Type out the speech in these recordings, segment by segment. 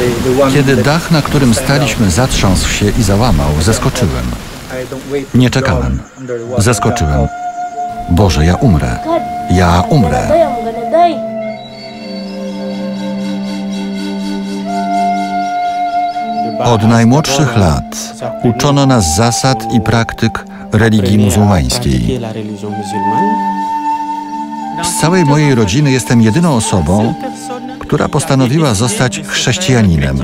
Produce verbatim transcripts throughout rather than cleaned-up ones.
Kiedy dach, na którym staliśmy, zatrząsł się i załamał, zeskoczyłem. Nie czekałem. Zeskoczyłem. Boże, ja umrę. Ja umrę. Od najmłodszych lat uczono nas zasad i praktyk religii muzułmańskiej. Z całej mojej rodziny jestem jedyną osobą, która postanowiła zostać chrześcijaninem.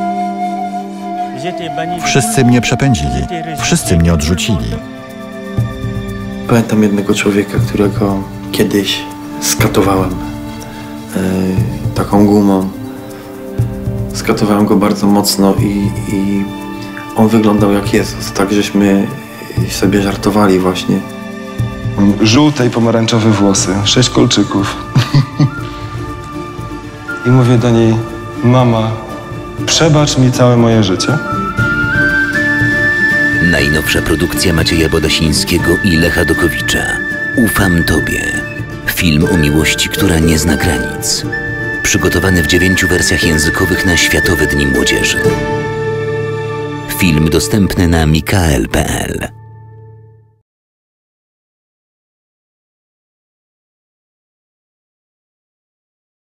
Wszyscy mnie przepędzili, wszyscy mnie odrzucili. Pamiętam jednego człowieka, którego kiedyś skatowałem yy, taką gumą. Skatowałem go bardzo mocno i, i on wyglądał jak Jezus, tak żeśmy sobie żartowali właśnie. Żółte i pomarańczowe włosy, sześć kolczyków. I mówię do niej: mama, przebacz mi całe moje życie. Najnowsza produkcja Macieja Bodasińskiego i Lecha Dokowicza. Ufam Tobie. Film o miłości, która nie zna granic. Przygotowany w dziewięciu wersjach językowych na Światowe Dni Młodzieży. Film dostępny na mikael kropka p l.